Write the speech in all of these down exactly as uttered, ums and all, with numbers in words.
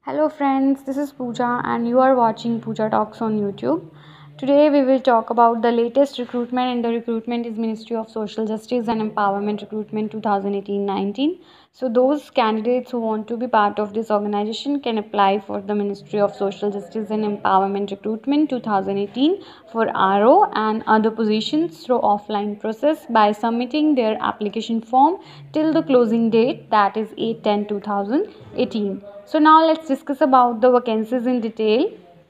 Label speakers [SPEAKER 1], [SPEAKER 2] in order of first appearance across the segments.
[SPEAKER 1] Hello friends, this is Pooja and you are watching Pooja Talks on YouTube. Today we will talk about the latest recruitment, and the recruitment is Ministry of Social Justice and Empowerment Recruitment twenty eighteen nineteen. So those candidates who want to be part of this organization can apply for the Ministry of Social Justice and Empowerment Recruitment twenty eighteen for R O and other positions through offline process by submitting their application form till the closing date, that is eight ten twenty eighteen. So now let's discuss about the vacancies in detail.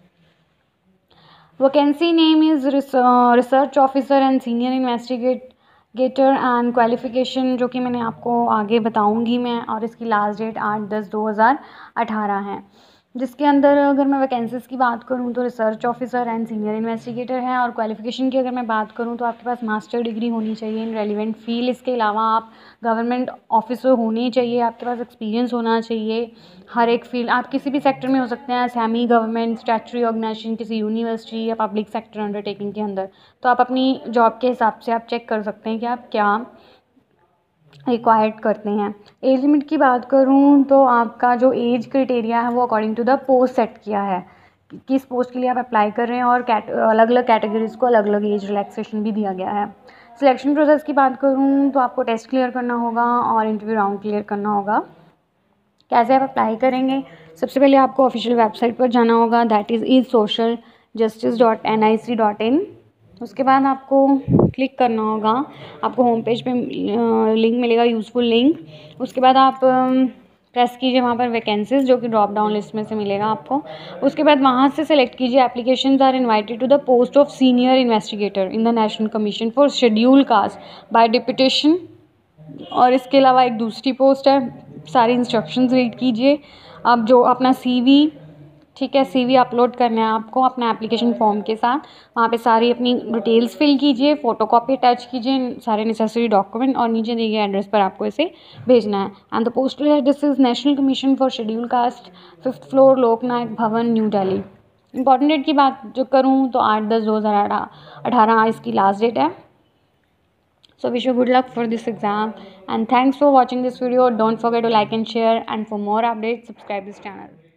[SPEAKER 1] Vacancy name is research officer and senior investigator and qualification, जो कि मैंने आपको आगे बताऊंगी मैं, और इसकी last date आठ दस दो हज़ार अठारह है। जिसके अंदर अगर मैं वैकेंसीज़ की बात करूं तो research officer and senior investigator है, और क्वालिफिकेशन की अगर मैं बात करूं तो आपके पास मास्टर डिग्री होनी चाहिए इन रेलिवेंट फील्ड। इसके अलावा आप गवर्नमेंट ऑफिसर होने चाहिए, आपके पास एक्सपीरियंस होना चाहिए हर एक फील्ड। आप किसी भी सेक्टर में हो सकते हैं, सेमी गवर्नमेंट, स्टैट्यूटरी ऑर्गेनाइजेशन, किसी यूनिवर्सिटी या पब्लिक सेक्टर अंडरटेकिंग के अंदर। तो आप अपनी जॉब के हिसाब से आप चेक कर सकते हैं कि आप क्या रिक्वायर्ड करते हैं। एज लिमिट की बात करूं तो आपका जो एज क्राइटेरिया है वो according to the post set किया है, किस पोस्ट के लिए आप अप्लाई कर रहे हैं, और अलग अलग कैटेगरीज को अलग अलग एज रिलैक्सेशन भी दिया गया है। सिलेक्शन प्रोसेस की बात करूं तो आपको टेस्ट क्लियर करना होगा और इंटरव्यू राउंड क्लियर करना होगा। कैसे आप अप्लाई करेंगे? सबसे पहले आपको ऑफिशियल वेबसाइट पर जाना होगा, that is is social justice dot N I C dot in. उसके बाद आपको क्लिक करना होगा, आपको होम पेज पे लिंक मिलेगा, यूज़फुल लिंक। उसके बाद आप प्रेस कीजिए वहाँ पर वैकेंसीज, जो कि ड्रॉप डाउन लिस्ट में से मिलेगा आपको। उसके बाद वहाँ से सेलेक्ट कीजिए applications are invited to the post of senior investigator in the national commission for schedule caste by deputation. और इसके अलावा एक दूसरी पोस्ट है, सारी इंस्ट्रक्शंस रीड कीजिए। आप जो अपना सीवी, ठीक है, सीवी अपलोड करना है आपको अपना एप्लीकेशन फॉर्म के साथ। वहाँ पे सारी अपनी डिटेल्स फिल कीजिए, फ़ोटोकॉपी अटैच कीजिए, सारे नेसेसरी डॉक्यूमेंट, और नीचे दिए गए एड्रेस पर आपको इसे भेजना है। And the postal address is national commission for schedule caste, fifth floor, Loknayak Bhawan, new Delhi. Important date की बात जो करूँ तो आठ दस दो हज़ार अठारह इसकी लास्ट डेट है। So wish you good luck for this exam, and thanks for watching this video. Don't forget to like and share, and for more updates subscribe this channel.